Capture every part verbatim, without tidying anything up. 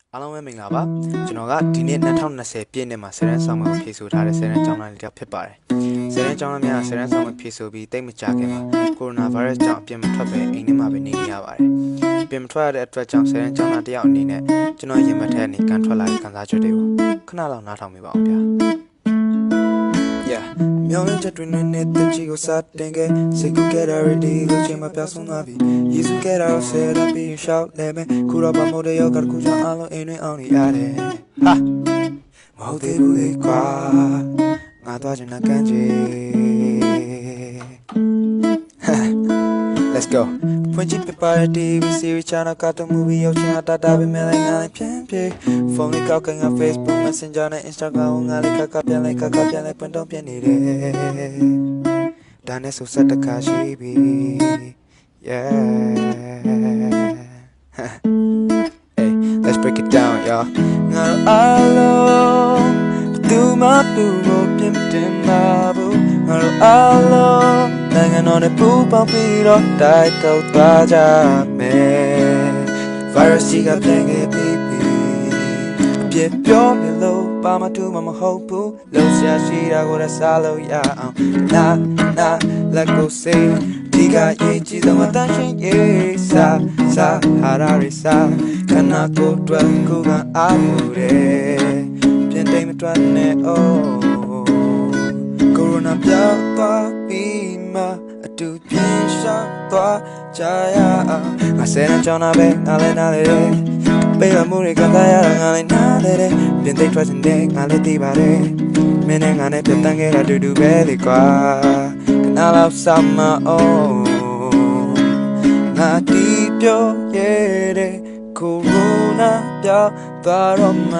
အားလုံးပဲမင်္ဂလာပါကျွန်တော်ကဒီနေ့၂၀၂၀ပြည့်နှစ်မှာဆယ်ရန်ဆောင်မှာဖြည့်ဆို့ထားတဲ့ဆယ်ရန်ကျောင်းသားလေးတစ်ယောက်ဖြစ်ပါတယ်ဆယ်ရန်ကျောင်းသားများဆယ်ရန်ဆောင်မှာဖြည့်ဆို့ပြီးတိတ်မကြခင်မှာကိုရိုနာဗိုင်းရပ်စ်ကြောင့်အပြင်မထွက်ပဲအိမ်ထဲမှာပဲနေနေရပါတယ်အပြင်မထွက်ရတဲ့အတွက်ကြောင့်ဆယ်ရန်ကျောင်းသားတစ်ယောက်အနေနဲ့ကျွန်တော်ရင်မထက်နေကန်ထွက်လာတဲ့ခံစားချက်တွေကိုခဏလောက်နားထောင်မိပါအောင်ဗျာYeah မျောလင်းချက်တွင်နေတဲ့ချီကိုစတင်ခဲ့စိတ်ကူးခဲ့တာရဒီလိုချိန်မှာပြောင်းဆုံးသွားပြီယေစုခဲ့တာကိုဆယ်ရပြီးရှောက်လဲမယ်ခုတော့ဘာမို့တဲ့ယောဂါကူကြောင့်အလုံးအိမ်တွင်အောင်နေရတယ်ဟာမဟုတ်သေးဘူးလေကွာငါသွားချင်တာကန်းချေ Let's go ဖွင့်ကြည့်ပြပါတဲ့ တီဗီ series channel ကတ movie ရောက်ချင်တာတာပဲမဲ့လိုက်ငါလည်းပြန်ပြေဖုန်းလေးကောက်ကငါ Facebook Messenger နဲ့ Instagram ကိုငါလေးကကပြန်လိုက်ကကပြန်လိုက်ပွင့်တော့ပြန်နေတယ်ဒါနဲ့ဆိုဆက်တခါရှိပြီ Yeah Hey let's break it down y'all ငါတို့အားလုံးသူမသူကိုပြင်တင်မှာဘူးငါတို့အားလုံးနိုင်ငံတော်နဲ့ပူးပေါင်းပြီးတော့တိုက်ထုတ်သွားကြမယ် Virus ကြီးကပြန်ခဲ့ပြီးပြီအပြစ်ပြောနေလို့ပါမတူမမဟုတ်ဘူးလုံးဆရာရှိတာကိုလည်းစားလို့ရအောင်နာနာလက်ကိုစေးဒီကရေးကြည့်ဆုံးအတန်းရှင်ရေးစားစားဟာရာရီစားခဏကိုတွေ့ကိုကအားမှုတယ်ပြင်တိမ်မတွန်းနဲ့အိုးကိုရိုနာပြောင်းသွားပြီးမှအတူပြင်းရှောက်သွားကြရအောင်ငါဆယ်ရန်ကြောင်းနာပဲငါလည်းနားလေတယ်ပေးရမှုတွေကသာရတာငါလည်းနားလေတယ်ပြင်သိထွက်စင်တဲ့ငါလည်းသိပါတယ်မင်းနဲ့ငါနဲ့ပြတ်တန်းခဲ့တာတူတူပဲလေကွာခဏလောက်စမ်းမအောင်ငါတီးပြောရဲတဲ့ကိုရိုနာပြောင်းသွားတော့မှာ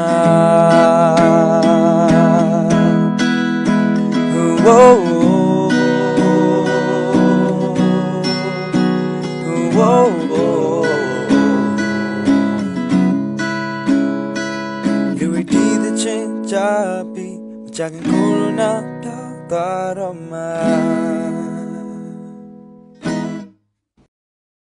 Whoa, whoa, whoa. You ready to change up? Be, we talking corona, da da da, man.